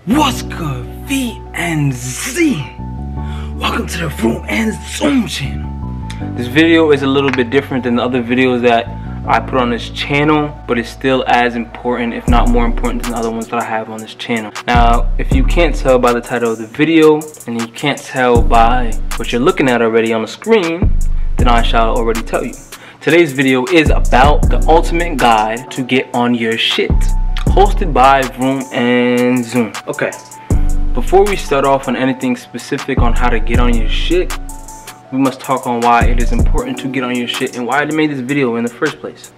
What's good, V and Z? Welcome to the Vroom and Zoom channel. This video is a little bit different than the other videos that I put on this channel, but it's still as important, if not more important, than the other ones that I have on this channel. Now, if you can't tell by the title of the video, and you can't tell by what you're looking at already on the screen, then I shall already tell you. Today's video is about the ultimate guide to get on your shit, hosted by Vroom and Zoom. Okay, before we start off on anything specific on how to get on your shit, we must talk on why it is important to get on your shit and why I made this video in the first place.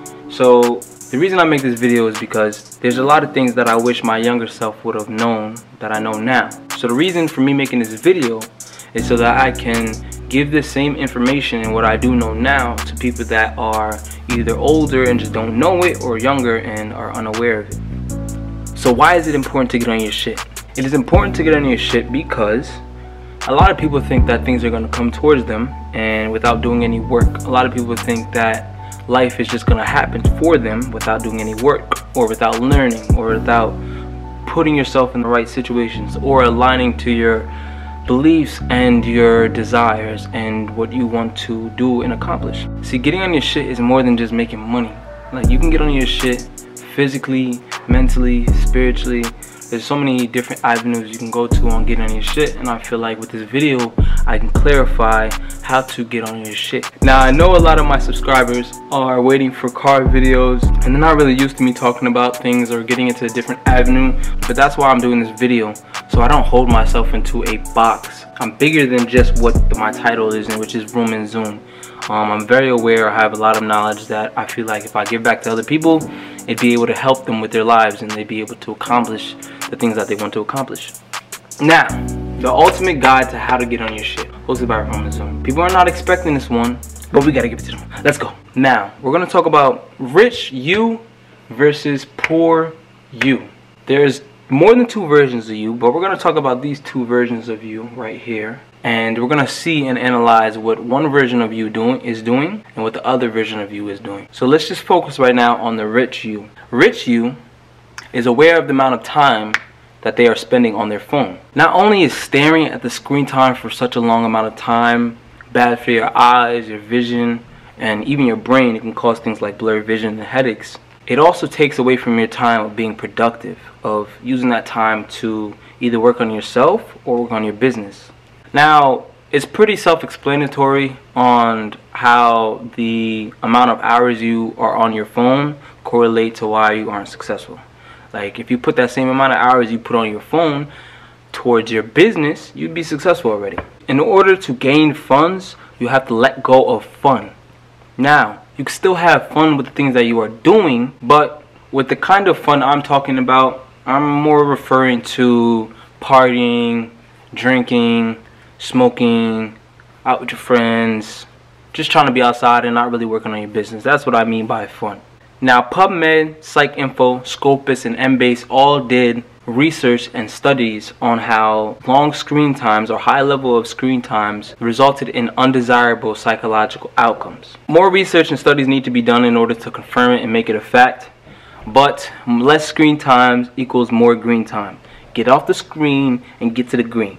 So the reason I make this video is because there's a lot of things that I wish my younger self would have known that I know now. So the reason for me making this video is so that I can give the same information and what I do know now to people that are either older and just don't know it, or younger and are unaware of it. So why is it important to get on your shit? It is important to get on your shit because a lot of people think that things are going to come towards them and without doing any work. A lot of people think that life is just going to happen for them without doing any work, or without learning, or without putting yourself in the right situations, or aligning to your beliefs and your desires and what you want to do and accomplish. See, getting on your shit is more than just making money. Like, you can get on your shit physically, mentally, spiritually. There's so many different avenues you can go to on getting on your shit, and I feel like with this video I can clarify how to get on your shit. Now, I know a lot of my subscribers are waiting for car videos and they're not really used to me talking about things or getting into a different avenue, but that's why I'm doing this video, so I don't hold myself into a box. I'm bigger than just what my title is, which is Vroom and Zoom. I'm very aware, I have a lot of knowledge that I feel like if I give back to other people, it'd be able to help them with their lives and they'd be able to accomplish the things that they want to accomplish. Now, the ultimate guide to how to get on your shit, hosted by Vroom and Zoom. People are not expecting this one, but we gotta give it to them. Let's go. Now, we're gonna talk about rich you versus poor you. There's more than two versions of you, but we're going to talk about these two versions of you right here, and we're going to see and analyze what one version of you is doing and what the other version of you is doing. So let's just focus right now on the rich you. Rich you is aware of the amount of time that they are spending on their phone. Not only is staring at the screen time for such a long amount of time bad for your eyes, your vision, and even your brain. It can cause things like blurred vision and headaches. It also takes away from your time of being productive, of using that time to either work on yourself or work on your business. Now, it's pretty self-explanatory on how the amount of hours you are on your phone correlate to why you aren't successful. Like, if you put that same amount of hours you put on your phone towards your business, you'd be successful already. In order to gain funds, you have to let go of fun. Now, you can still have fun with the things that you are doing, but with the kind of fun I'm talking about, I'm more referring to partying, drinking, smoking, out with your friends, just trying to be outside and not really working on your business. That's what I mean by fun. Now, PubMed, PsycInfo, Scopus, and Embase all did research and studies on how long screen times or high level of screen times resulted in undesirable psychological outcomes. More research and studies need to be done in order to confirm it and make it a fact, but less screen times equals more green time. Get off the screen and get to the green.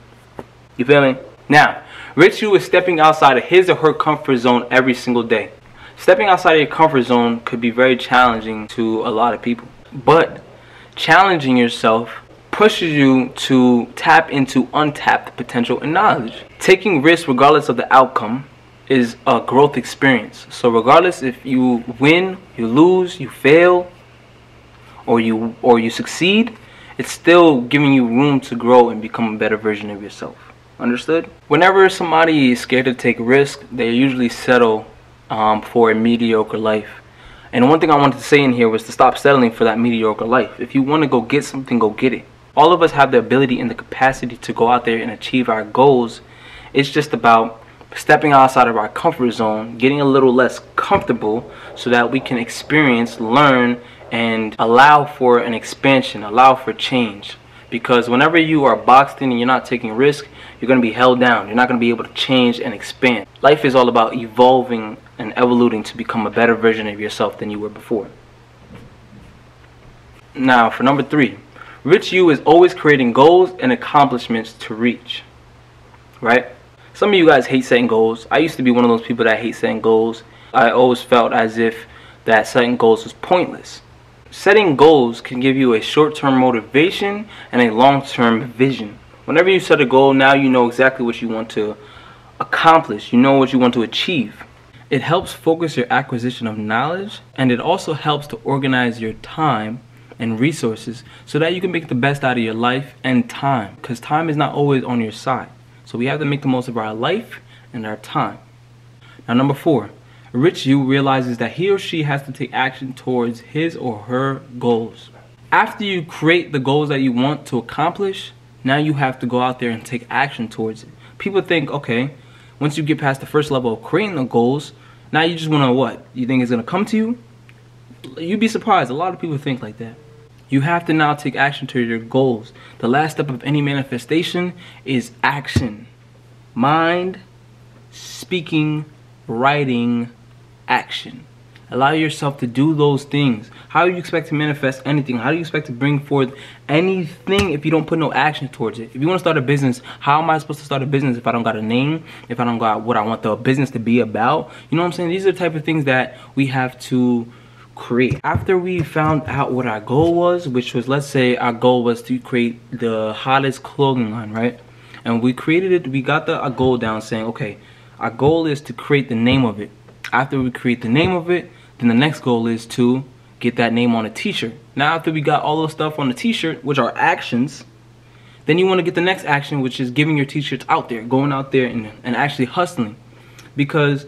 You feel me? Now, rich you is stepping outside of his or her comfort zone every single day. Stepping outside of your comfort zone could be very challenging to a lot of people, but challenging yourself pushes you to tap into untapped potential and knowledge. Taking risks regardless of the outcome is a growth experience. So regardless if you win, you lose, you fail, or you succeed, it's still giving you room to grow and become a better version of yourself. Understood? Whenever somebody is scared to take risks, they usually settle for a mediocre life. And one thing I wanted to say in here was to stop settling for that mediocre life. If you want to go get something, go get it. All of us have the ability and the capacity to go out there and achieve our goals. It's just about stepping outside of our comfort zone, getting a little less comfortable so that we can experience, learn, and allow for an expansion, allow for change. Because whenever you are boxed in and you're not taking risk, you're going to be held down. You're not going to be able to change and expand. Life is all about evolving and evoluting to become a better version of yourself than you were before. Now, for number 3, Rich you is always creating goals and accomplishments to reach, right? Some of you guys hate setting goals. I used to be one of those people that hate setting goals. I always felt as if that setting goals was pointless. Setting goals can give you a short-term motivation and a long-term vision. Whenever you set a goal, now you know exactly what you want to accomplish. You know what you want to achieve. It helps focus your acquisition of knowledge, and it also helps to organize your time and resources so that you can make the best out of your life and time, because time is not always on your side. So we have to make the most of our life and our time. Now, number 4, rich you realizes that he or she has to take action towards his or her goals. After you create the goals that you want to accomplish, now you have to go out there and take action towards it. People think, okay, once you get past the first level of creating the goals, now you just want to what? You think it's going to come to you? You'd be surprised. A lot of people think like that. You have to now take action to your goals. The last step of any manifestation is action. Mind, speaking, writing, action. Allow yourself to do those things. How do you expect to manifest anything? How do you expect to bring forth anything if you don't put no action towards it? If you want to start a business, how am I supposed to start a business if I don't got a name? If I don't got what I want the business to be about? You know what I'm saying? These are the type of things that we have to create. After we found out what our goal was, which was, let's say our goal was to create the hottest clothing line, right? And we created it, we got our goal down saying, okay, our goal is to create the name of it. After we create the name of it, then the next goal is to get that name on a t-shirt. Now after we got all those stuff on the t-shirt, which are actions, then you want to get the next action, which is giving your t-shirts out there, going out there and actually hustling. Because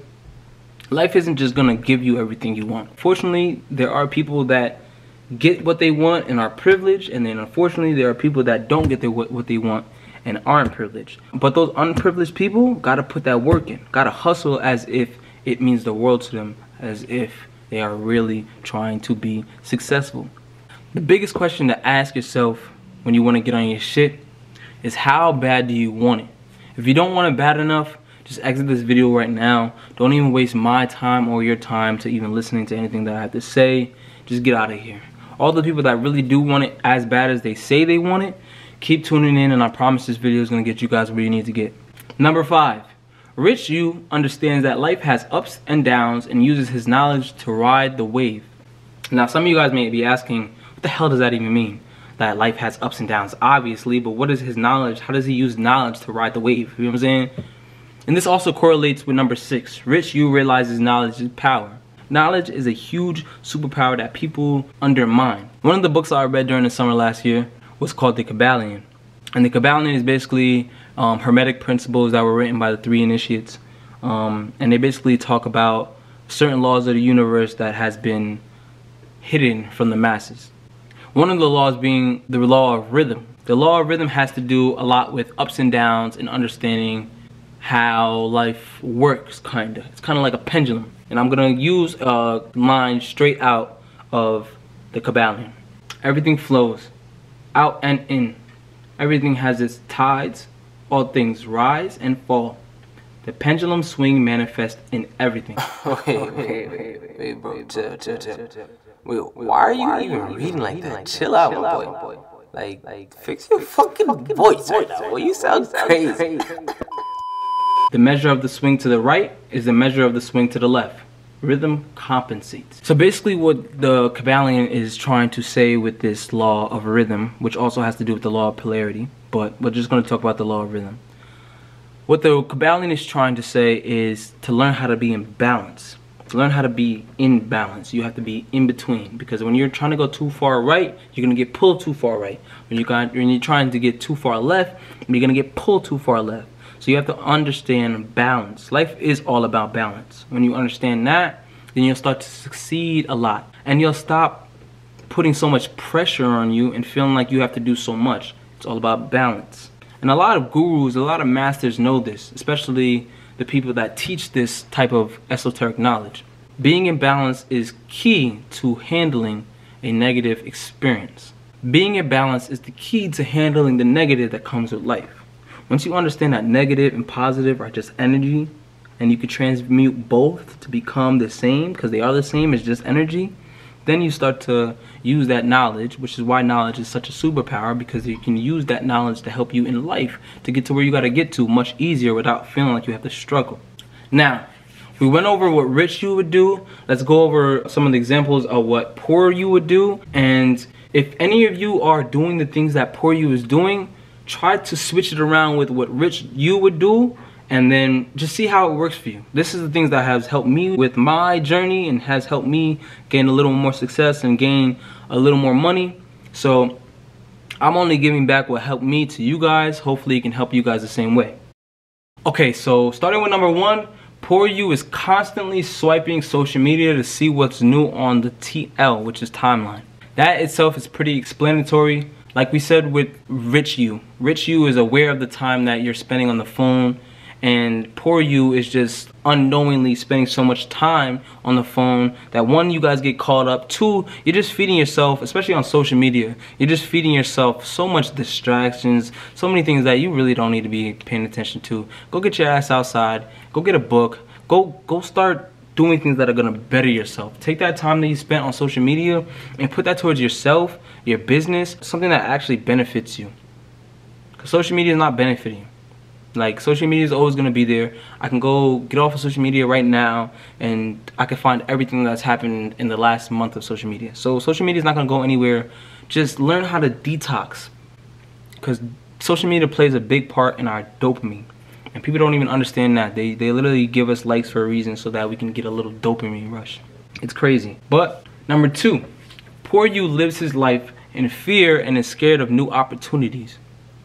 life isn't just going to give you everything you want. Fortunately, there are people that get what they want and are privileged, and then unfortunately there are people that don't get what they want and aren't privileged. But those unprivileged people got to put that work in, got to hustle as if it means the world to them, as if they are really trying to be successful. The biggest question to ask yourself when you want to get on your shit is, how bad do you want it? If you don't want it bad enough, just exit this video right now. Don't even waste my time or your time to even listening to anything that I have to say. Just get out of here. All the people that really do want it as bad as they say they want it, keep tuning in, and I promise this video is going to get you guys where you need to get. Number 5. Rich you understands that life has ups and downs and uses his knowledge to ride the wave. Now some of you guys may be asking, what the hell does that even mean? That life has ups and downs, obviously, but what is his knowledge? How does he use knowledge to ride the wave? You know what I'm saying? And this also correlates with number 6. Rich you realizes knowledge is power. Knowledge is a huge superpower that people undermine. One of the books I read during the summer last year was called The Kybalion. And The Kybalion is basically Hermetic principles that were written by the 3 initiates. And they basically talk about certain laws of the universe that has been hidden from the masses. One of the laws being the law of rhythm. The law of rhythm has to do a lot with ups and downs and understanding how life works, kinda. It's kinda like a pendulum. And I'm gonna use a line straight out of the Kybalion. Everything flows out and in. Everything has its tides. All things rise and fall. The pendulum swing manifests in everything. Wait, bro, chill. Wait, why are you even reading like that? Chill out, my boy. Like, fix your fucking voice right now, boy. You sound crazy. The measure of the swing to the right is the measure of the swing to the left. Rhythm compensates. So basically what the Kybalion is trying to say with this law of rhythm, which also has to do with the law of polarity, but we're just going to talk about the law of rhythm. What the Kybalion is trying to say is to learn how to be in balance. To learn how to be in balance, you have to be in between. Because when you're trying to go too far right, you're going to get pulled too far right. When you're trying to get too far left, you're going to get pulled too far left. So you have to understand balance. Life is all about balance. When you understand that, then you'll start to succeed a lot. And you'll stop putting so much pressure on you and feeling like you have to do so much. It's all about balance. And a lot of gurus, a lot of masters know this, especially the people that teach this type of esoteric knowledge. Being in balance is key to handling a negative experience. Being in balance is the key to handling the negative that comes with life. Once you understand that negative and positive are just energy, and you can transmute both to become the same, because they are the same, it's just energy, Then you start to use that knowledge, which is why knowledge is such a superpower, because you can use that knowledge to help you in life to get to where you got to get to much easier without feeling like you have to struggle. Now, we went over what rich you would do. Let's go over some of the examples of what poor you would do. And if any of you are doing the things that poor you is doing, try to switch it around with what rich you would do, and then just see how it works for you. This is the things that has helped me with my journey and has helped me gain a little more success and gain a little more money. So I'm only giving back what helped me to you guys. Hopefully it can help you guys the same way. Okay, so starting with number 1, poor you is constantly swiping social media to see what's new on the TL, which is timeline. That itself is pretty explanatory. Like we said with rich you is aware of the time that you're spending on the phone, and poor you is just unknowingly spending so much time on the phone that 1, you guys get caught up, 2, you're just feeding yourself, especially on social media, you're just feeding yourself so much distractions, so many things that you really don't need to be paying attention to. Go get your ass outside, go get a book, go start doing things that are gonna better yourself. Take that time that you spent on social media and put that towards yourself, your business, something that actually benefits you. Because social media is not benefiting you. Like, social media is always going to be there. I can go get off of social media right now and I can find everything that's happened in the last month of social media. So social media is not going to go anywhere. Just learn how to detox, because social media plays a big part in our dopamine. And people don't even understand that. They literally give us likes for a reason so that we can get a little dopamine rush. It's crazy. But number 2, poor you lives his life in fear and is scared of new opportunities.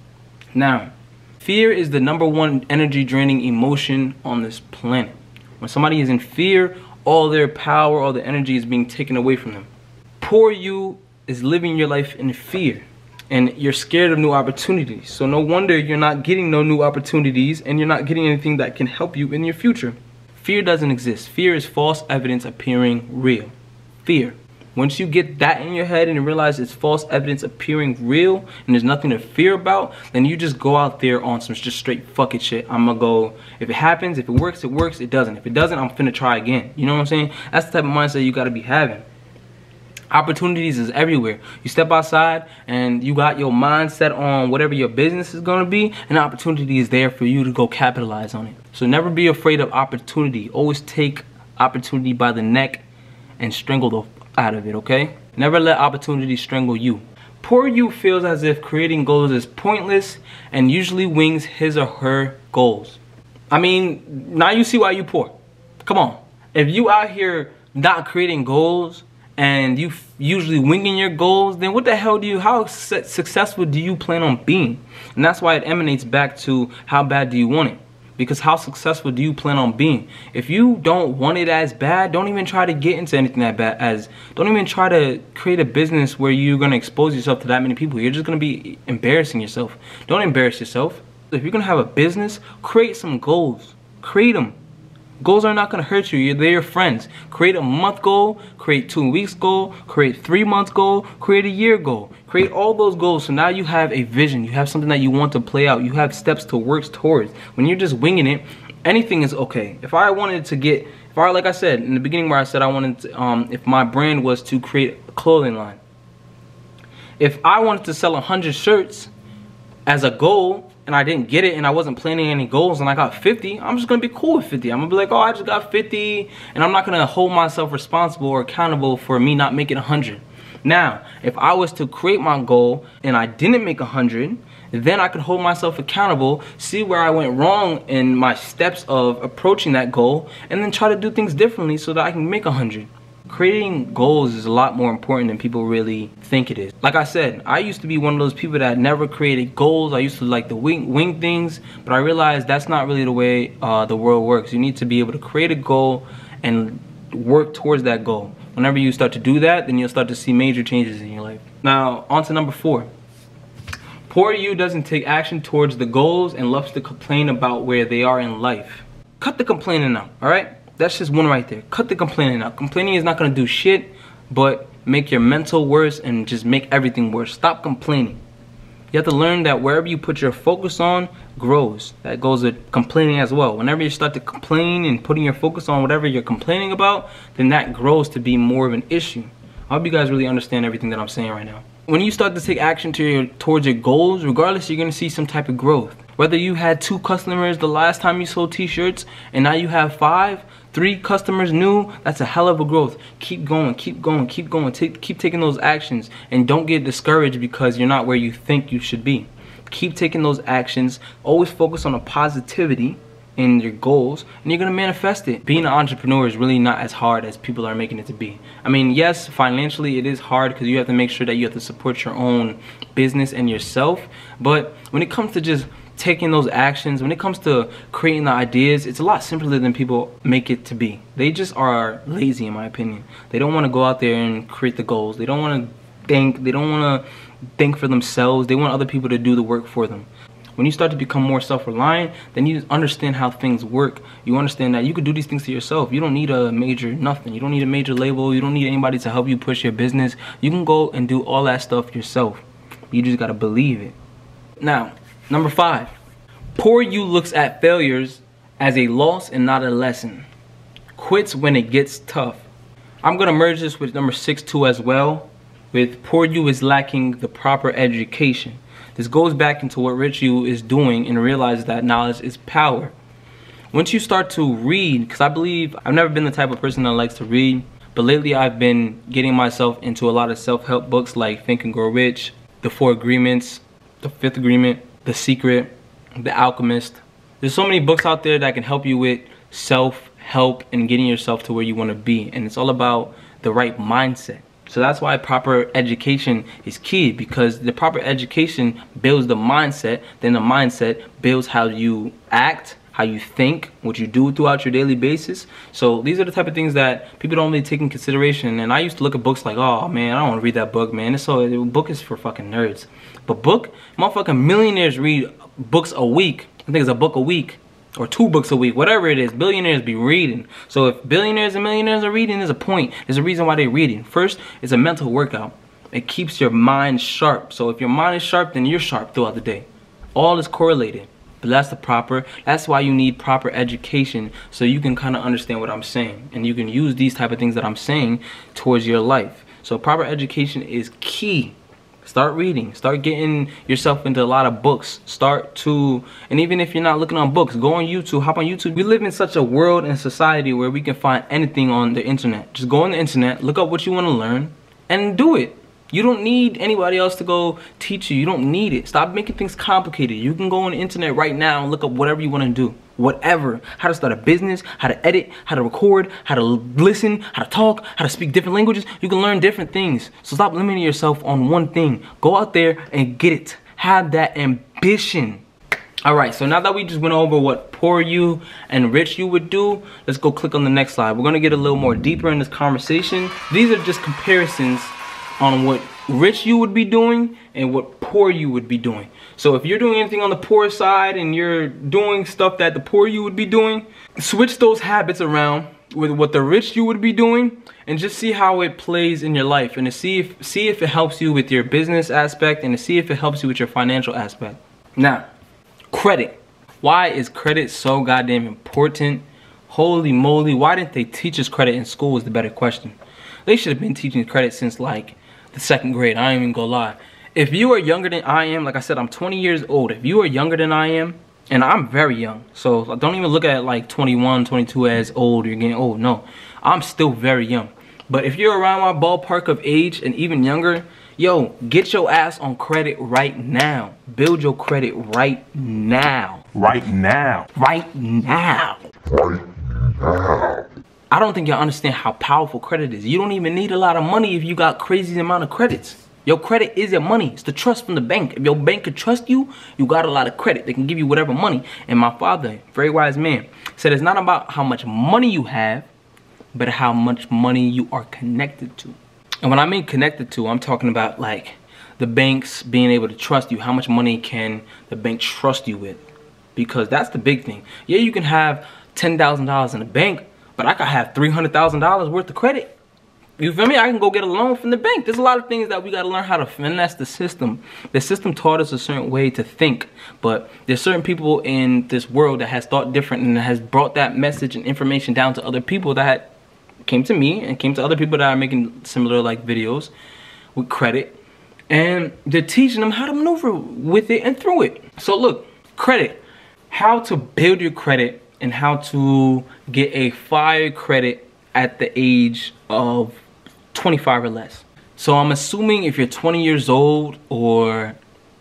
Now, fear is the number 1 energy draining emotion on this planet. When somebody is in fear, all their power, all their energy is being taken away from them. Poor you is living your life in fear, and you're scared of new opportunities. So no wonder you're not getting no new opportunities, and you're not getting anything that can help you in your future. Fear doesn't exist. Fear is false evidence appearing real. Fear. Once you get that in your head and realize it's false evidence appearing real and there's nothing to fear about, then you just go out there on some just straight fuck it shit. I'm gonna go, if it happens, if it works, it works, it doesn't. If it doesn't, I'm finna try again. You know what I'm saying? That's the type of mindset you gotta be having. Opportunities is everywhere. You step outside and you got your mindset on whatever your business is gonna be, and the opportunity is there for you to go capitalize on it. So never be afraid of opportunity. Always take opportunity by the neck and strangle the out of it, okay? Never let opportunity strangle you. Poor you feels as if creating goals is pointless and usually wings his or her goals. I mean, now you see why you poor. Come on. If you out here not creating goals and you usually winging your goals, then what the hell how successful do you plan on being? And that's why it emanates back to how bad do you want it? Because how successful do you plan on being? If you don't want it as bad, don't even try to get into anything that bad don't even try to create a business where you're gonna expose yourself to that many people. You're just gonna be embarrassing yourself. Don't embarrass yourself. If you're gonna have a business, create some goals. Create them. Goals are not gonna hurt you. They're your friends. Create a month goal, create 2 weeks goal, create 3 months goal, create a year goal. Create all those goals so now you have a vision. You have something that you want to play out. You have steps to work towards. When you're just winging it, anything is okay. If I wanted to get, like I said in the beginning where I said I wanted to, if my brand was to create a clothing line. If I wanted to sell 100 shirts as a goal, and I didn't get it and I wasn't planning any goals and I got 50, I'm just gonna be cool with 50. I'm gonna be like, oh, I just got 50, and I'm not gonna hold myself responsible or accountable for me not making 100. Now, if I was to create my goal and I didn't make 100, then I could hold myself accountable, see where I went wrong in my steps of approaching that goal, and then try to do things differently so that I can make 100. Creating goals is a lot more important than people really think it is. Like I said, I used to be one of those people that never created goals. I used to like to wing things, but I realized that's not really the way the world works. You need to be able to create a goal and work towards that goal. Whenever you start to do that, then you'll start to see major changes in your life. Now, on to number 4. Poor you doesn't take action towards the goals and loves to complain about where they are in life. Cut the complaining out, alright? That's just one right there. Cut the complaining out. Complaining is not going to do shit but make your mental worse and just make everything worse. Stop complaining. You have to learn that wherever you put your focus on grows. That goes with complaining as well. Whenever you start to complain and putting your focus on whatever you're complaining about, then that grows to be more of an issue. I hope you guys really understand everything that I'm saying right now. When you start to take action towards your goals, regardless, you're going to see some type of growth. Whether you had 2 customers the last time you sold t-shirts and now you have 5, 3 customers new, that's a hell of a growth. Keep going, keep going, keep going. Keep taking those actions, and don't get discouraged because you're not where you think you should be. Keep taking those actions. Always focus on the positivity in your goals, and you're gonna manifest it. Being an entrepreneur is really not as hard as people are making it to be. I mean, yes, financially it is hard because you have to make sure that you have to support your own business and yourself, but when it comes to just taking those actions, when it comes to creating the ideas, it's a lot simpler than people make it to be. They just are lazy, in my opinion. They don't want to go out there and create the goals. They don't want to think. They don't want to think for themselves. They want other people to do the work for them. When you start to become more self-reliant, then you understand how things work. You understand that you can do these things to yourself. You don't need a major nothing. You don't need a major label. You don't need anybody to help you push your business. You can go and do all that stuff yourself. You just got to believe it. Now, number 5, poor you looks at failures as a loss and not a lesson. Quits when it gets tough. I'm going to merge this with number 6 too as well. With poor you is lacking the proper education. This goes back into what rich you is doing and realizes that knowledge is power. Once you start to read, because I believe I've never been the type of person that likes to read, but lately I've been getting myself into a lot of self-help books like Think and Grow Rich, The 4 Agreements, The 5th Agreement, The Secret, The Alchemist. There's so many books out there that can help you with self-help and getting yourself to where you want to be, and it's all about the right mindset. So that's why proper education is key, because the proper education builds the mindset, then the mindset builds how you act, how you think, what you do throughout your daily basis. So these are the type of things that people don't really take in consideration. And I used to look at books like, oh man, I don't want to read that book, man. The book is for fucking nerds. But motherfucking millionaires read books a week. I think it's a book a week. Or 2 books a week, whatever it is. Billionaires be reading. So if billionaires and millionaires are reading, there's a point. There's a reason why they're reading. First, it's a mental workout. It keeps your mind sharp. So if your mind is sharp, then you're sharp throughout the day. All is correlated. But that's why you need proper education, so you can kind of understand what I'm saying. And you can use these type of things that I'm saying towards your life. So proper education is key. Start reading. Start getting yourself into a lot of books. And even if you're not looking on books, go on YouTube. Hop on YouTube. We live in such a world and society where we can find anything on the internet. Just go on the internet, look up what you want to learn, and do it. You don't need anybody else to go teach you. You don't need it. Stop making things complicated. You can go on the internet right now and look up whatever you want to do. Whatever. How to start a business, how to edit, how to record, how to listen, how to talk, how to speak different languages. You can learn different things. So stop limiting yourself on one thing. Go out there and get it. Have that ambition. Alright, so now that we just went over what poor you and rich you would do, let's go click on the next slide. We're going to get a little more deeper in this conversation. These are just comparisons on what rich you would be doing and what poor you would be doing. So if you're doing anything on the poor side and you're doing stuff that the poor you would be doing, switch those habits around with what the rich you would be doing and just see how it plays in your life, and to see if it helps you with your business aspect, and to see if it helps you with your financial aspect. Now, credit. Why is credit so goddamn important? Holy moly, why didn't they teach us credit in school is the better question. They should have been teaching credit since like the 2nd grade. I ain't even gonna lie. If you are younger than I am, like I said, I'm 20 years old. If you are younger than I am, and I'm very young, so don't even look at like 21, 22 as old, you're getting old. No, I'm still very young. But if you're around my ballpark of age and even younger, yo, get your ass on credit right now. Build your credit right now. Right now. Right now. Right now. I don't think y'all understand how powerful credit is. You don't even need a lot of money if you got crazy amount of credits. Your credit is your money. It's the trust from the bank. If your bank can trust you, you got a lot of credit. They can give you whatever money. And my father, very wise man, said it's not about how much money you have, but how much money you are connected to. And when I mean connected to, I'm talking about like the banks being able to trust you. How much money can the bank trust you with? Because that's the big thing. Yeah, you can have $10,000 in the bank, but I could have $300,000 worth of credit. You feel me? I can go get a loan from the bank. There's a lot of things that we got to learn how to finesse the system. The system taught us a certain way to think, but there's certain people in this world that has thought different and has brought that message and information down to other people that came to me and came to other people that are making similar like videos with credit, and they're teaching them how to maneuver with it and through it. So look, credit, how to build your credit and how to get a fire credit at the age of 25 or less. So I'm assuming if you're 20 years old or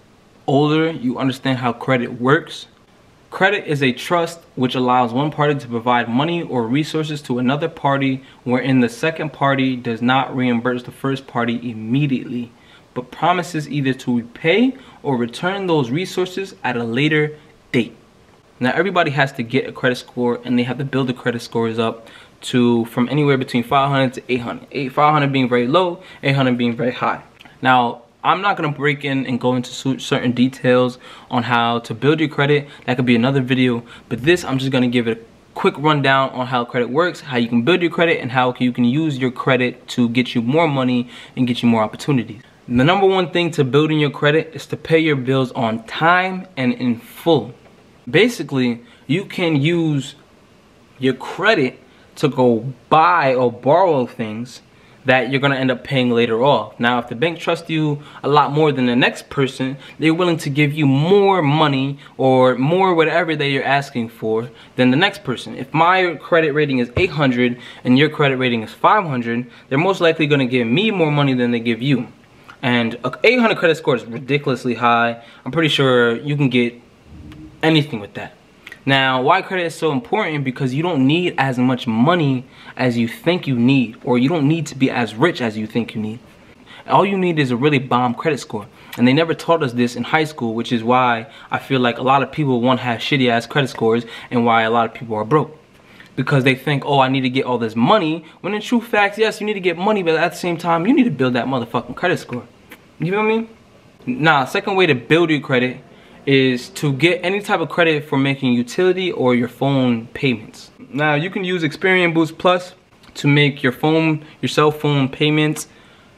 older, you understand how credit works. Credit is a trust which allows one party to provide money or resources to another party, wherein the second party does not reimburse the first party immediately, but promises either to repay or return those resources at a later date. Now everybody has to get a credit score, and they have to build the credit scores up to from anywhere between 500 to 800. 500 being very low, 800 being very high. Now I'm not going to break in and go into certain details on how to build your credit. That could be another video, but this I'm just going to give it a quick rundown on how credit works, how you can build your credit, and how you can use your credit to get you more money and get you more opportunities. The number one thing to building your credit is to pay your bills on time and in full. Basically, you can use your credit to go buy or borrow things that you're going to end up paying later off. Now, if the bank trusts you a lot more than the next person, they're willing to give you more money or more whatever that you're asking for than the next person. If my credit rating is 800 and your credit rating is 500, they're most likely going to give me more money than they give you. And an 800 credit score is ridiculously high. I'm pretty sure you can get anything with that. Now, why credit is so important? Because you don't need as much money as you think you need, or you don't need to be as rich as you think you need. All you need is a really bomb credit score. And they never taught us this in high school, which is why I feel like a lot of people want to have shitty ass credit scores and why a lot of people are broke. Because they think, oh, I need to get all this money, when in true fact, yes, you need to get money, but at the same time, you need to build that motherfucking credit score. You know what I mean? Now, second way to build your credit is to get any type of credit for making utility or your phone payments. Now, you can use Experian Boost Plus to make your cell phone payments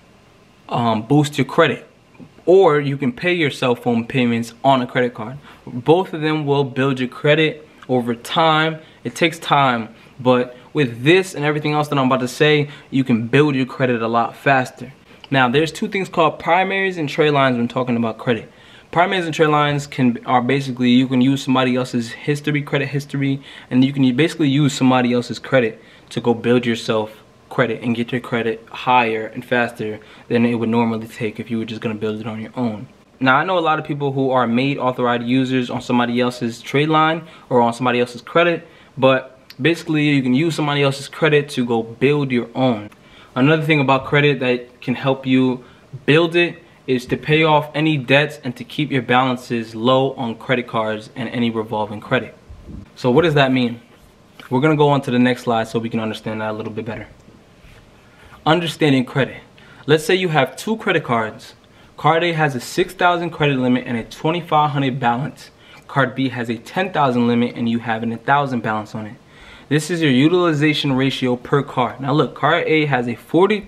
boost your credit. Or you can pay your cell phone payments on a credit card. Both of them will build your credit over time. It takes time, but with this and everything else that I'm about to say, you can build your credit a lot faster. Now, there's two things called primaries and trade lines when talking about credit. Primaries and trade lines are basically, you can use somebody else's history, credit history, and you can basically use somebody else's credit to go build yourself credit and get your credit higher and faster than it would normally take if you were just going to build it on your own. Now, I know a lot of people who are made authorized users on somebody else's trade line or on somebody else's credit, but basically you can use somebody else's credit to go build your own. Another thing about credit that can help you build it is to pay off any debts and to keep your balances low on credit cards and any revolving credit. So what does that mean? We're going to go on to the next slide so we can understand that a little bit better. Understanding credit. Let's say you have two credit cards. Card A has a 6,000 credit limit and a 2,500 balance. Card B has a 10,000 limit and you have an 1,000 balance on it. This is your utilization ratio per card. Now look, card A has a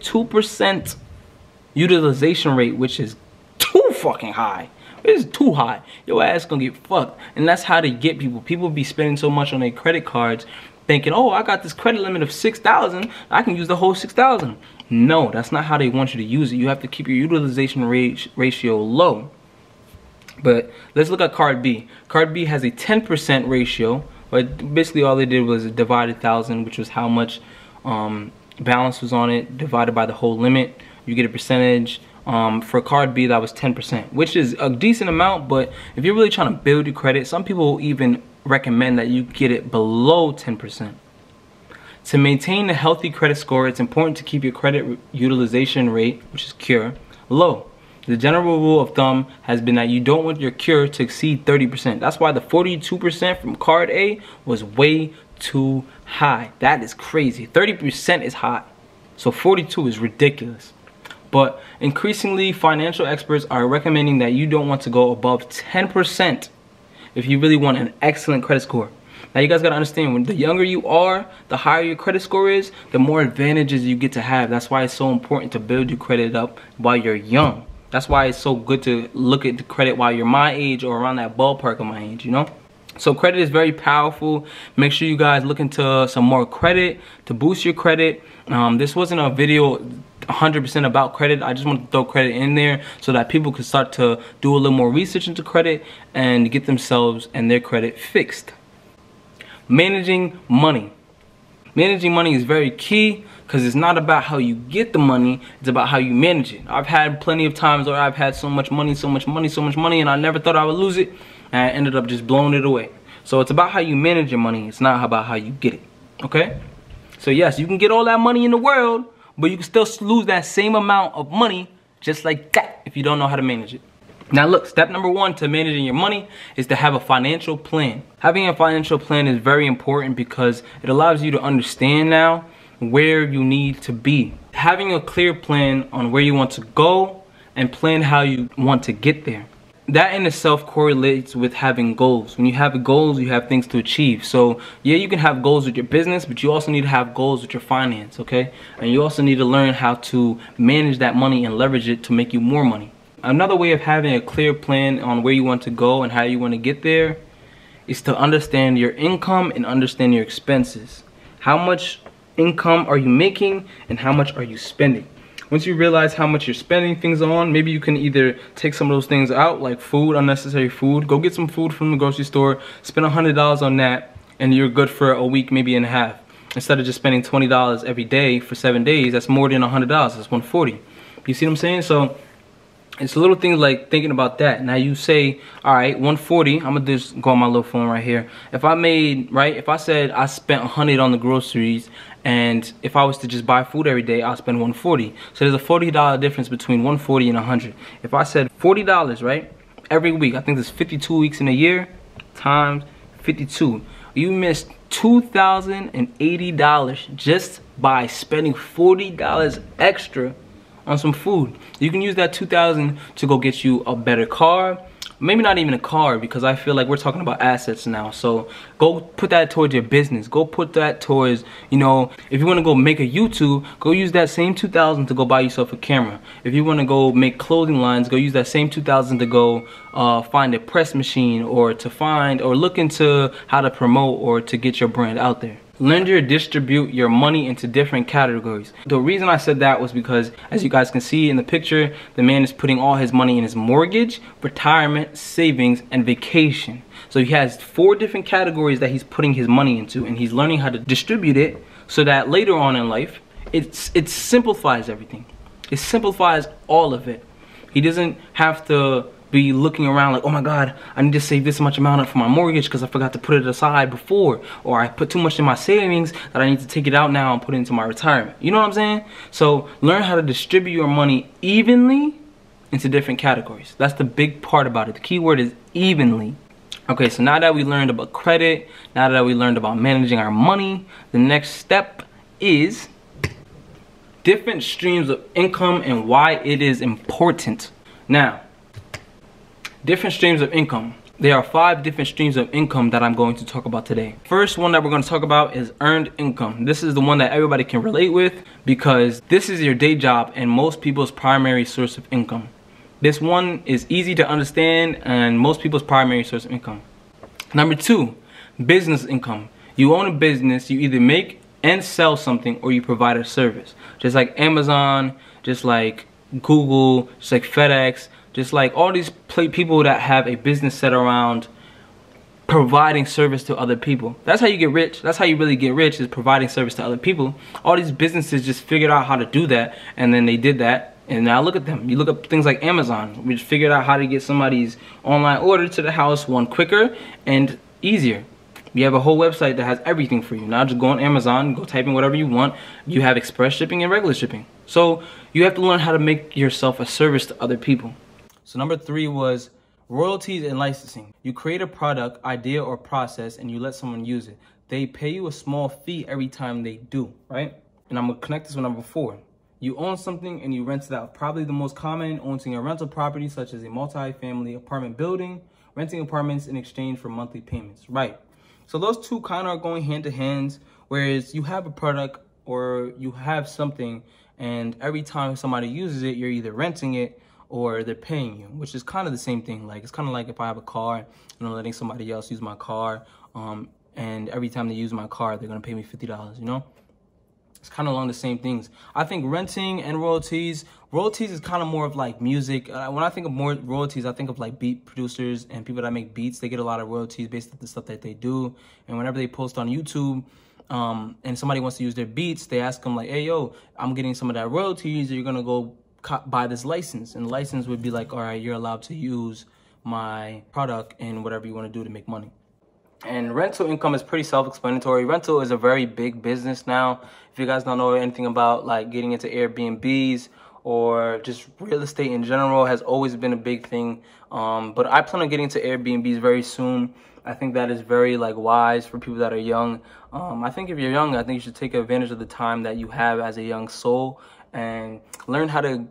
42% utilization rate, which is too fucking high. It is too high. Your ass gonna get fucked. And that's how they get people. People be spending so much on their credit cards thinking, oh, I got this credit limit of 6,000. I can use the whole 6,000. No, that's not how they want you to use it. You have to keep your utilization ratio low. But let's look at card B. Card B has a 10% ratio. But basically all they did was divide 1,000, which was how much balance was on it, divided by the whole limit. You get a percentage. For card B, that was 10%, which is a decent amount, but if you're really trying to build your credit, some people will even recommend that you get it below 10%. To maintain a healthy credit score, it's important to keep your credit utilization rate, which is CURE, low. The general rule of thumb has been that you don't want your CURE to exceed 30%. That's why the 42% from card A was way too high. That is crazy. 30% is high. So 42 is ridiculous. But increasingly, financial experts are recommending that you don't want to go above 10% if you really want an excellent credit score. Now, you guys got to understand, when the younger you are, the higher your credit score is, the more advantages you get to have. That's why it's so important to build your credit up while you're young. That's why it's so good to look at the credit while you're my age or around that ballpark of my age, you know? So credit is very powerful. Make sure you guys look into some more credit to boost your credit. This wasn't a video 100% about credit. I just want to throw credit in there so that people can start to do a little more research into credit and get themselves and their credit fixed. Managing money. Managing money is very key because it's not about how you get the money, it's about how you manage it. I've had plenty of times where I've had so much money, and I never thought I would lose it, and I ended up just blowing it away. So it's about how you manage your money, it's not about how you get it, okay? So yes, you can get all that money in the world, but you can still lose that same amount of money just like that if you don't know how to manage it. Now look, step number 1 to managing your money is to have a financial plan. Having a financial plan is very important because it allows you to understand now where you need to be. Having a clear plan on where you want to go and plan how you want to get there. That in itself correlates with having goals. When you have goals, you have things to achieve. So yeah, you can have goals with your business, but you also need to have goals with your finance, okay? And you also need to learn how to manage that money and leverage it to make you more money. Another way of having a clear plan on where you want to go and how you want to get there is to understand your income and understand your expenses. How much income are you making and how much are you spending? Once you realize how much you're spending things on, maybe you can either take some of those things out, like food, unnecessary food. Go get some food from the grocery store, spend $100 on that, and you're good for a week, maybe and a half. Instead of just spending $20 every day for 7 days, that's more than $100, that's $140. You see what I'm saying? So it's little things like thinking about that. Now you say, all right, $140, I'm gonna just go on my little phone right here. If I made, right, if I said I spent $100 on the groceries, and if I was to just buy food every day, I'll spend $140. So there's a $40 difference between $140 and $100. If I said $40, right, every week, I think there's 52 weeks in a year, times 52. You missed $2,080 just by spending $40 extra on some food. You can use that $2,000 to go get you a better car. Maybe not even a car, because I feel like we're talking about assets now. So go put that towards your business. Go put that towards, you know, if you want to go make a YouTube, go use that same $2,000 to go buy yourself a camera. If you want to go make clothing lines, go use that same $2,000 to go find a press machine, or to find or look into how to promote or to get your brand out there. Learn to distribute your money into different categories. The reason I said that was because, as you guys can see in the picture, the man is putting all his money in his mortgage, retirement, savings, and vacation. So he has 4 different categories that he's putting his money into, and he's learning how to distribute it so that later on in life, it simplifies everything. It simplifies all of it. He doesn't have to be looking around like, oh my God, I need to save this much amount for my mortgage because I forgot to put it aside before, or I put too much in my savings that I need to take it out now and put it into my retirement. You know what I'm saying? So learn how to distribute your money evenly into different categories. That's the big part about it. The key word is evenly. Okay, so now that we learned about credit, now that we learned about managing our money, the next step is different streams of income and why it is important. Now, different streams of income. There are 5 different streams of income that I'm going to talk about today. First one that we're going to talk about is earned income. This is the one that everybody can relate with because this is your day job and most people's primary source of income. This one is easy to understand and most people's primary source of income. Number 2, business income. You own a business, you either make and sell something or you provide a service. Just like Amazon, just like Google, just like FedEx, just like all these people that have a business set around providing service to other people. That's how you get rich. That's how you really get rich, is providing service to other people. All these businesses just figured out how to do that, and then they did that, and now look at them. You look up things like Amazon, which figured out how to get somebody's online order to the house one quicker and easier. You have a whole website that has everything for you. Now just go on Amazon, go type in whatever you want. You have express shipping and regular shipping. So you have to learn how to make yourself a service to other people. So number 3 was royalties and licensing. You create a product, idea, or process, and you let someone use it. They pay you a small fee every time they do, right? And I'm gonna connect this with number 4. You own something and you rent it out. Probably the most common, owning a rental property such as a multi-family apartment building, renting apartments in exchange for monthly payments, right? So those two kind of are going hand to hand, whereas you have a product or you have something and every time somebody uses it, you're either renting it or they're paying you, which is kind of the same thing. Like, it's kind of like if I have a car and I'm letting somebody else use my car, and every time they use my car, they're gonna pay me $50, you know? It's kind of along the same things. I think renting and royalties is kind of more of like music. When I think of more royalties, I think of like beat producers and people that make beats. They get a lot of royalties based on the stuff that they do. And whenever they post on YouTube, and somebody wants to use their beats, they ask them like, hey, yo, I'm getting some of that royalties. You're gonna go buy this license. And the license would be like, all right, you're allowed to use my product in whatever you want to do to make money. And rental income is pretty self-explanatory. Rental is a very big business now. If you guys don't know anything about like getting into Airbnbs or just real estate in general, has always been a big thing. But I plan on getting into Airbnbs very soon. I think that is very like wise for people that are young. I think if you're young, I think you should take advantage of the time that you have as a young soul and learn how to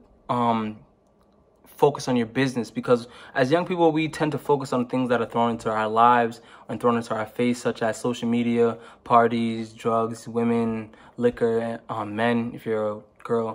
focus on your business, because as young people, we tend to focus on things that are thrown into our lives and thrown into our face, such as social media, parties, drugs, women, liquor, men, if you're a girl.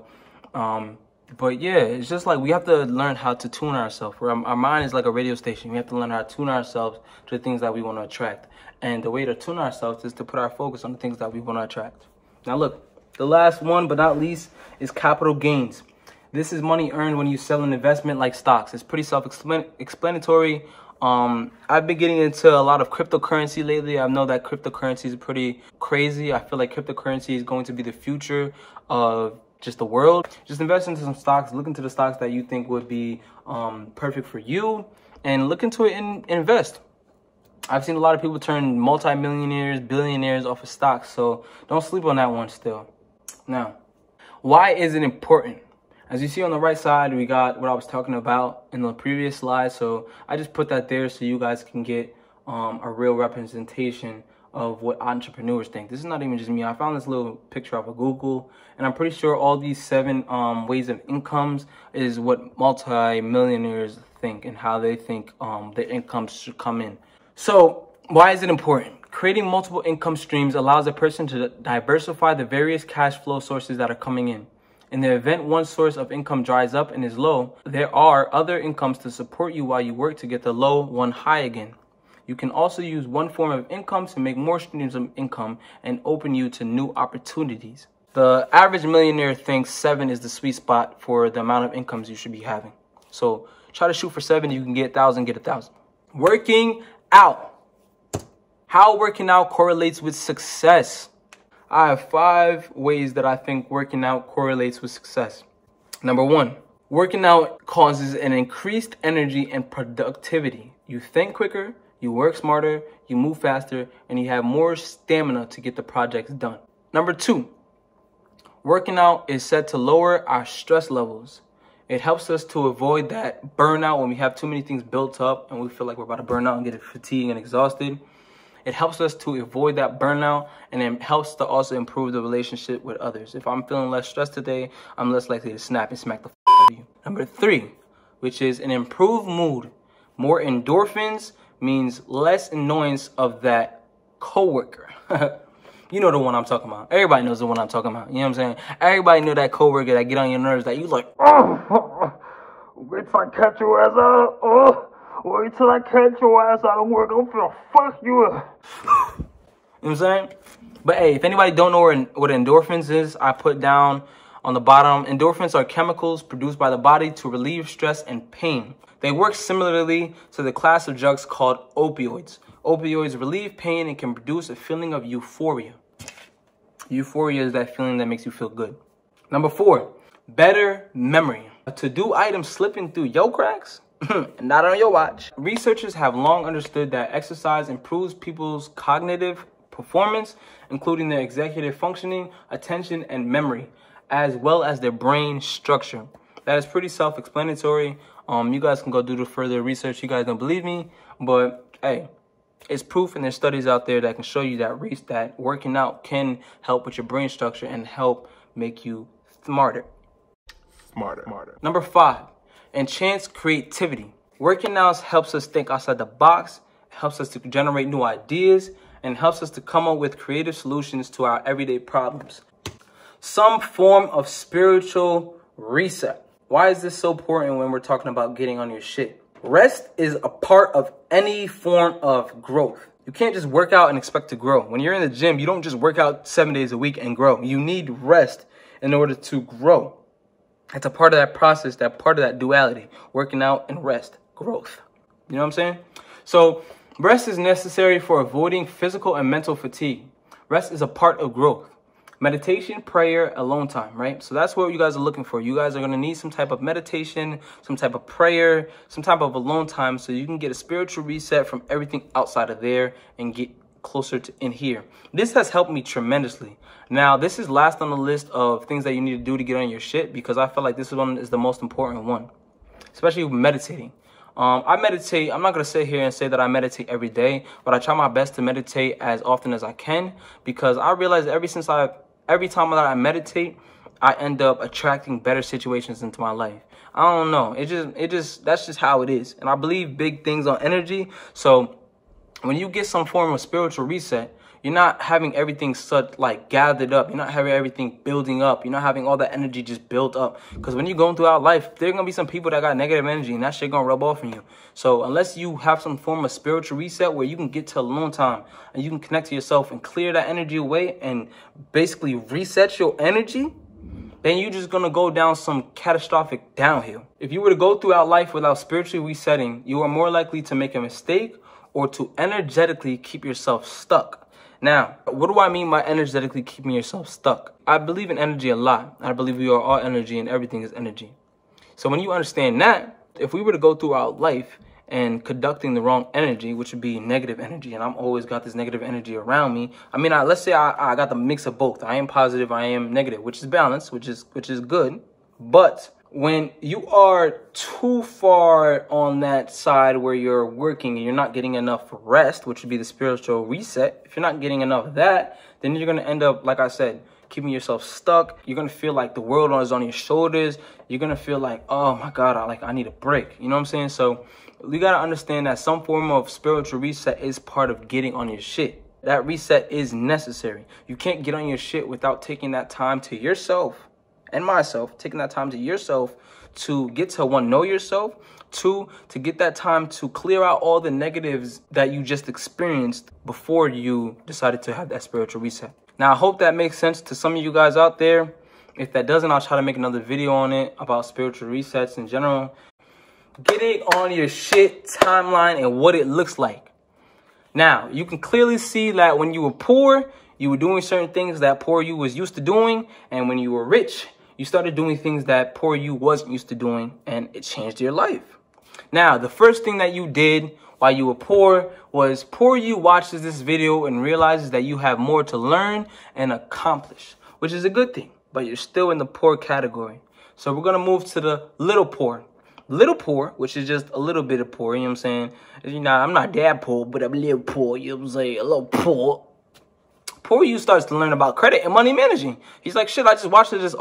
But yeah, it's just like we have to learn how to tune ourselves. Our mind is like a radio station. We have to learn how to tune ourselves to the things that we want to attract. And the way to tune ourselves is to put our focus on the things that we want to attract. Now look, the last one but not least is capital gains. This is money earned when you sell an investment like stocks. It's pretty self-explanatory. I've been getting into a lot of cryptocurrency lately. I know that cryptocurrency is pretty crazy. I feel like cryptocurrency is going to be the future of just the world. Just invest into some stocks. Look into the stocks that you think would be perfect for you, and look into it and invest. I've seen a lot of people turn multi-millionaires, billionaires off of stocks, so don't sleep on that one still. Now, why is it important? As you see on the right side, we got what I was talking about in the previous slide. So I just put that there so you guys can get a real representation of what entrepreneurs think. This is not even just me. I found this little picture off of Google, and I'm pretty sure all these 7 ways of incomes is what multi-millionaires think and how they think their incomes should come in. So why is it important? Creating multiple income streams allows a person to diversify the various cash flow sources that are coming in. In the event one source of income dries up and is low, there are other incomes to support you while you work to get the low one high again. You can also use one form of income to make more streams of income and open you to new opportunities. The average millionaire thinks 7 is the sweet spot for the amount of incomes you should be having. So try to shoot for 7. You can get 1,000, get 1,000. Working out. How working out correlates with success. I have 5 ways that I think working out correlates with success. Number 1, working out causes an increased energy and productivity. You think quicker, you work smarter, you move faster, and you have more stamina to get the projects done. Number 2, working out is said to lower our stress levels. It helps us to avoid that burnout when we have too many things built up and we feel like we're about to burn out and get fatigued and exhausted. It helps us to avoid that burnout, and it helps to also improve the relationship with others. If I'm feeling less stressed today, I'm less likely to snap and smack the out of you. Number 3, which is an improved mood. More endorphins means less annoyance of that coworker. You know the one I'm talking about. Everybody knows the one I'm talking about. You know what I'm saying? Everybody know that coworker that get on your nerves that you like, oh, wait till I catch your ass out. Oh. Wait till I catch your ass out of work. I'm finna fuck you up. You know what I'm saying? But hey, if anybody don't know what endorphins is, I put down on the bottom. Endorphins are chemicals produced by the body to relieve stress and pain. They work similarly to the class of drugs called opioids. Opioids relieve pain and can produce a feeling of euphoria. Euphoria is that feeling that makes you feel good. Number 4, better memory. A to-do item slipping through your cracks? Not on your watch. Researchers have long understood that exercise improves people's cognitive performance, including their executive functioning, attention, and memory, as well as their brain structure. That is pretty self-explanatory. You guys can go do the further research. You guys don't believe me, but hey, it's proof, and there's studies out there that can show you that working out can help with your brain structure and help make you smarter. Number 5. Enhance creativity. Working out helps us think outside the box, helps us to generate new ideas, and helps us to come up with creative solutions to our everyday problems. Some form of spiritual reset. Why is this so important when we're talking about getting on your shit? Rest is a part of any form of growth. You can't just work out and expect to grow. When you're in the gym, you don't just work out 7 days a week and grow. You need rest in order to grow. It's a part of that process, that part of that duality, working out and rest, growth. You know what I'm saying? So rest is necessary for avoiding physical and mental fatigue. Rest is a part of growth. Meditation, prayer, alone time, right? So that's what you guys are looking for. You guys are going to need some type of meditation, some type of prayer, some type of alone time so you can get a spiritual reset from everything outside of there and get closer to in here. This has helped me tremendously. Now, this is last on the list of things that you need to do to get on your shit because I feel like this one is the most important one, especially with meditating. I meditate. I'm not going to sit here and say that I meditate every day, but I try my best to meditate as often as I can because I realize every time that I meditate, I end up attracting better situations into my life. I don't know. That's just how it is. And I believe big things on energy. So when you get some form of spiritual reset, you're not having everything gathered up. You're not having everything building up. You're not having all that energy just built up. Because when you're going throughout life, there are going to be some people that got negative energy and that shit going to rub off on you. So unless you have some form of spiritual reset where you can get to alone time and you can connect to yourself and clear that energy away and basically reset your energy, then you're just going to go down some catastrophic downhill. If you were to go throughout life without spiritually resetting, you are more likely to make a mistake or to energetically keep yourself stuck. Now, what do I mean by energetically keeping yourself stuck? I believe in energy a lot. I believe we are all energy and everything is energy. So when you understand that, if we were to go throughout life and conducting the wrong energy, which would be negative energy, and I'm always got this negative energy around me. I mean, let's say I got the mix of both. I am positive, I am negative, which is balanced, which is good. But when you are too far on that side where you're working and you're not getting enough rest, which would be the spiritual reset, if you're not getting enough of that, then you're going to end up, like I said, keeping yourself stuck. You're going to feel like the world is on your shoulders. You're going to feel like, oh my God, I need a break. You know what I'm saying? So you got to understand that some form of spiritual reset is part of getting on your shit. That reset is necessary. You can't get on your shit without taking that time to yourself. And myself, taking that time to yourself to get to one, know yourself, two, to get that time to clear out all the negatives that you just experienced before you decided to have that spiritual reset. Now, I hope that makes sense to some of you guys out there. If that doesn't, I'll try to make another video on it about spiritual resets in general. Getting on your shit timeline and what it looks like. Now, you can clearly see that when you were poor, you were doing certain things that poor you was used to doing. And when you were rich, you started doing things that poor you wasn't used to doing, and it changed your life. Now, the first thing that you did while you were poor was poor you watches this video and realizes that you have more to learn and accomplish, which is a good thing, but you're still in the poor category. So we're going to move to the little poor. Little poor, which is just a little bit of poor, you know what I'm saying? You know, I'm not that poor, but I'm a little poor, you know what I'm saying? A little poor. Poor you starts to learn about credit and money managing. He's like, shit, I just watched this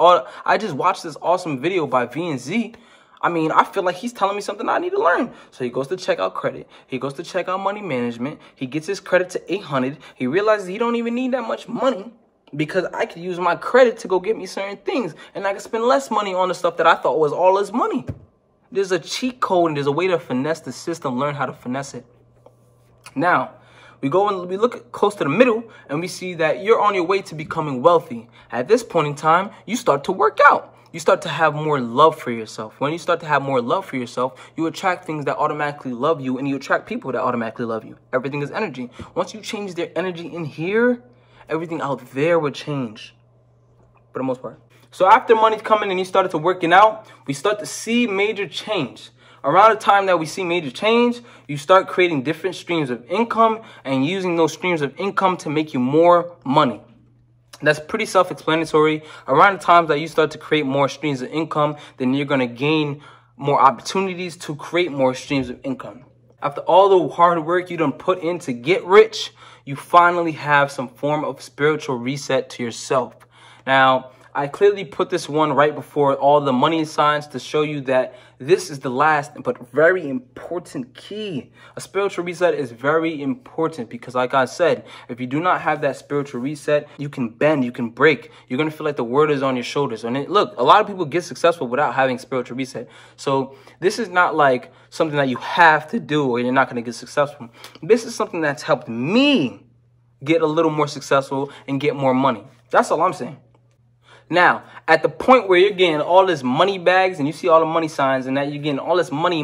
awesome video by V&Z. I mean, I feel like he's telling me something I need to learn. So he goes to check out credit. He goes to check out money management. He gets his credit to 800. He realizes he don't even need that much money because I could use my credit to go get me certain things. And I can spend less money on the stuff that I thought was all his money. There's a cheat code and there's a way to finesse the system, learn how to finesse it. Now, we go and we look close to the middle and we see that you're on your way to becoming wealthy. At this point in time, you start to work out. You start to have more love for yourself. When you start to have more love for yourself, you attract things that automatically love you and you attract people that automatically love you. Everything is energy. Once you change their energy in here, everything out there will change for the most part. So after money's coming and you started to working out, we start to see major change. Around the time that we see major change, you start creating different streams of income and using those streams of income to make you more money. That's pretty self-explanatory. Around the times that you start to create more streams of income, then you're going to gain more opportunities to create more streams of income. After all the hard work you done put in to get rich, you finally have some form of spiritual reset to yourself. Now, I clearly put this one right before all the money signs to show you that this is the last but very important key. A spiritual reset is very important because, like I said, if you do not have that spiritual reset, you can bend, you can break. You're going to feel like the world is on your shoulders. And look, a lot of people get successful without having spiritual reset. So this is not like something that you have to do or you're not going to get successful. This is something that's helped me get a little more successful and get more money. That's all I'm saying. Now, at the point where you're getting all this money bags and you see all the money signs and that you're getting all this money,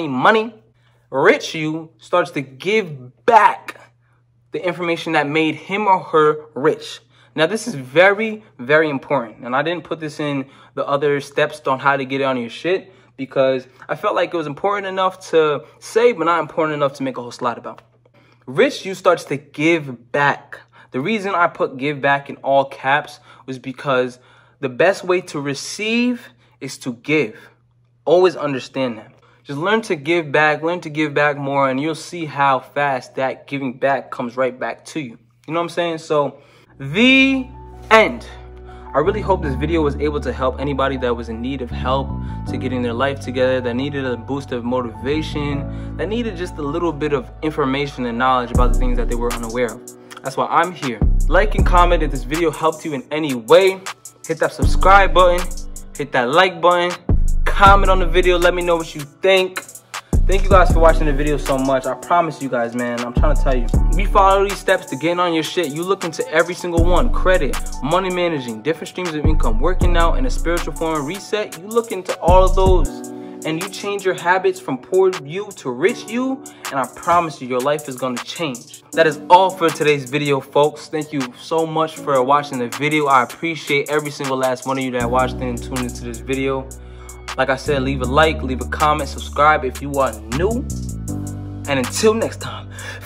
rich you starts to give back the information that made him or her rich. Now, this is very, very important. And I didn't put this in the other steps on how to get on your shit because I felt like it was important enough to say, but not important enough to make a whole slide about. Rich you starts to give back. The reason I put give back in all caps was because the best way to receive is to give. Always understand that. Just learn to give back more, and you'll see how fast that giving back comes right back to you. You know what I'm saying? So, the end. I really hope this video was able to help anybody that was in need of help to getting their life together, that needed a boost of motivation, that needed just a little bit of information and knowledge about the things that they were unaware of. That's why I'm here. Like and comment if this video helped you in any way. Hit that subscribe button. Hit that like button. Comment on the video. Let me know what you think. Thank you guys for watching the video so much. I promise you guys, man, I'm trying to tell you. We follow these steps to getting on your shit. You look into every single one. Credit, money managing, different streams of income, working out, and a spiritual form reset. You look into all of those. And you change your habits from poor you to rich you, and I promise you, your life is going to change. That is all for today's video, folks. Thank you so much for watching the video. I appreciate every single last one of you that watched and tuned into this video. Like I said, leave a like, leave a comment, subscribe if you are new. And until next time,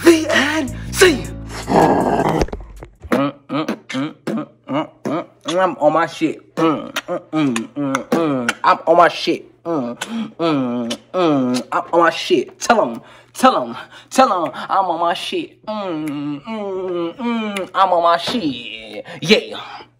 VNC. I'm on my shit. I'm on my shit. I'm on my shit. Tell them, I'm on my shit. I'm on my shit. Yeah.